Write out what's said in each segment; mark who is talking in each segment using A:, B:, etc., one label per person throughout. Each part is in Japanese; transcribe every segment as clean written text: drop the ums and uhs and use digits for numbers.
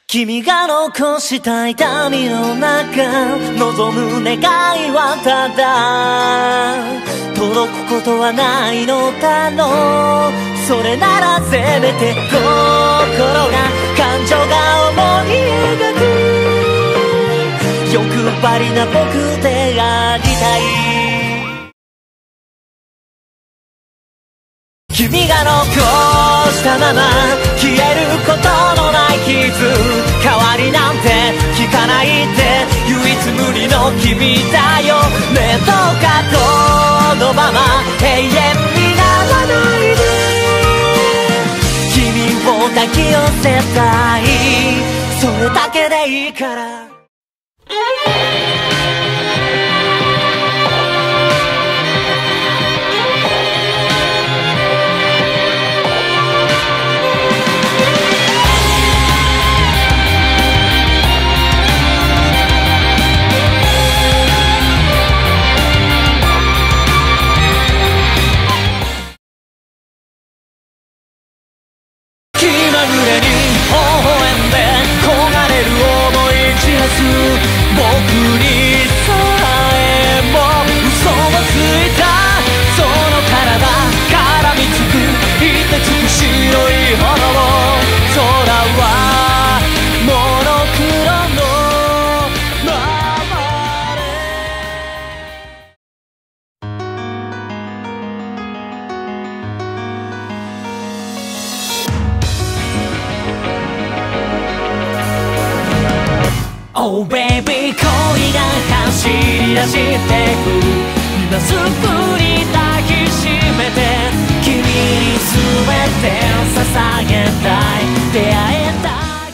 A: 君が残した痛みの中、望む願いはただ届くことはないのだろう。それならせめて心が感情が思い描く欲張りな僕でありたい。君が残したまま消えることのない傷、代わりなんて聞かないって唯一無二の君だよね。どうかこのまま永遠にならないで君を抱き寄せたい、それだけでいいから。僕にさえも嘘をついたその体絡みつく凍てつく白い炎、空はモノクロのままでOh baby 恋が走り出してく、今すぐに抱きしめて君に全て捧げたい。出会えた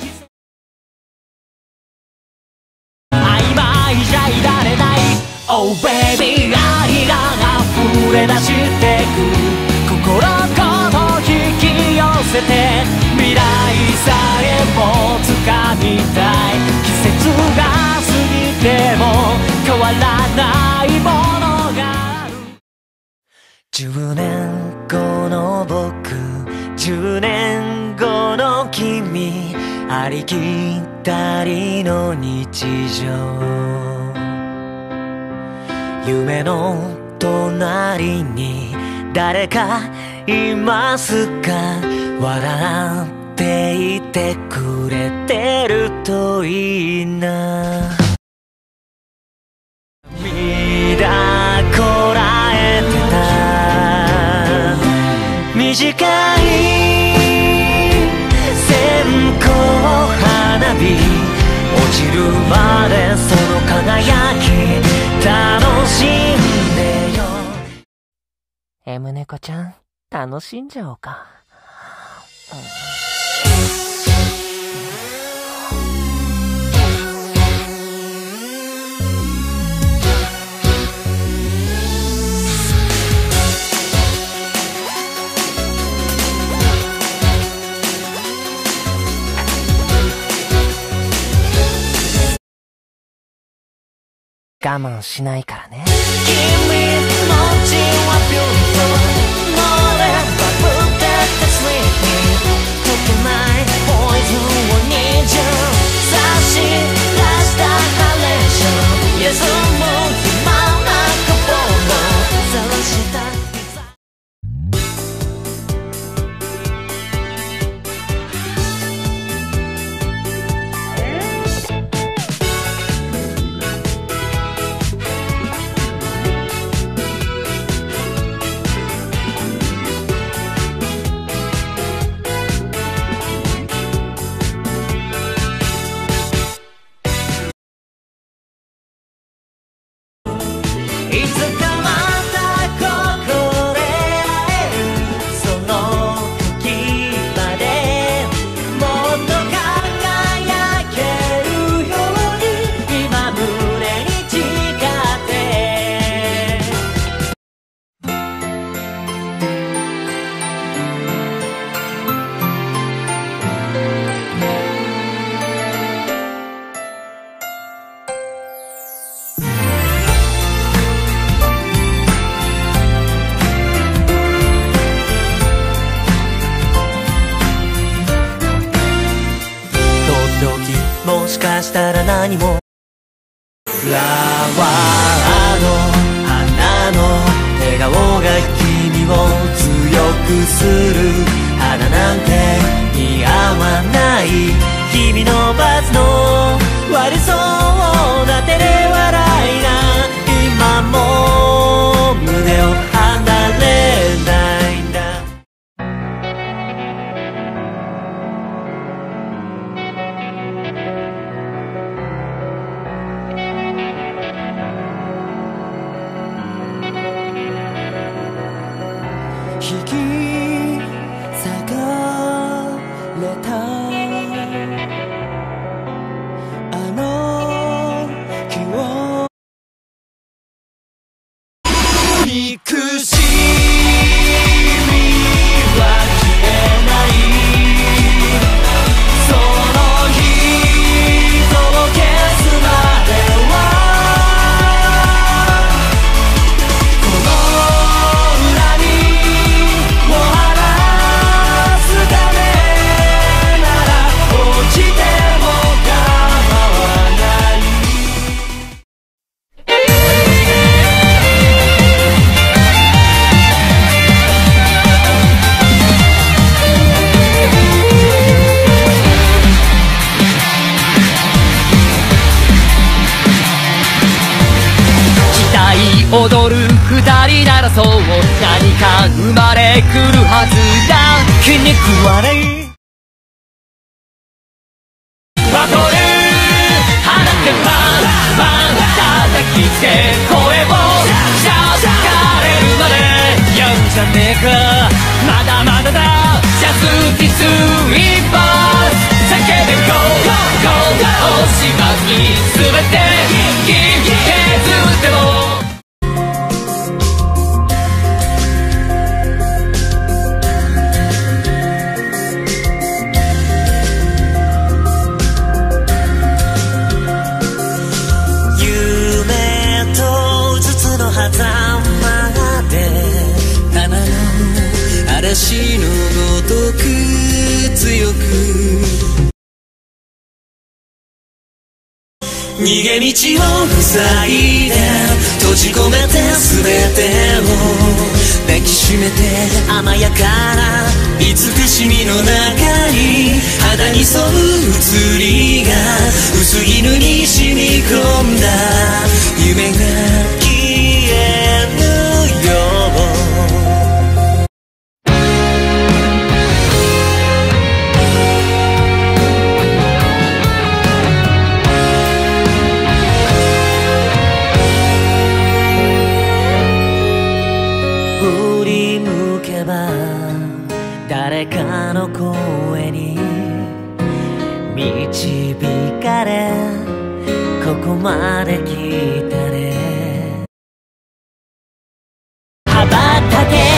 A: 曖昧じゃいられない Oh baby 愛が溢れ出してく、心ごと引き寄せて未来さえも掴みたい。季節が過ぎても変わらないものがある。10年後の僕、10年後の君、ありきたりの日常、夢の隣に誰かいますか、笑っていてくれてるといいな。涙こらえてた短い線香花火、落ちるまでその輝き楽しんでよ。M猫ちゃん楽しんじゃおうか。我慢しないからね。君の血は beautiful 乗れば protect the sleeping 溶けないポイズンを20差し出したハレーション、休む暇なくボード晒したしたら何もフラワーの花の笑顔が君を強くする花なんて似合わない君のバズの割れそうな照れ笑いが今も胸を離れないんだ引き裂かれたあの日を憎しみは消えないその人を消すまではこの恨みを晴らすためなら落ちても構わない踊る二人ならそう何か生まれくるはずだ気に食われバトル放ってパンパン叩きつけ声をしゃかれるまでやんじゃねえかまだまだだジャスティス一発叫べ GO GO GO 惜しまずに全て削っても嵐のごとく強く逃げ道を塞いで閉じ込めて全てを抱きしめて甘やかな慈しみの中に肌に沿う移りが薄絹に染み込んだ夢が消えぬよ誰かの声に導かれここまで来たね羽ばたけ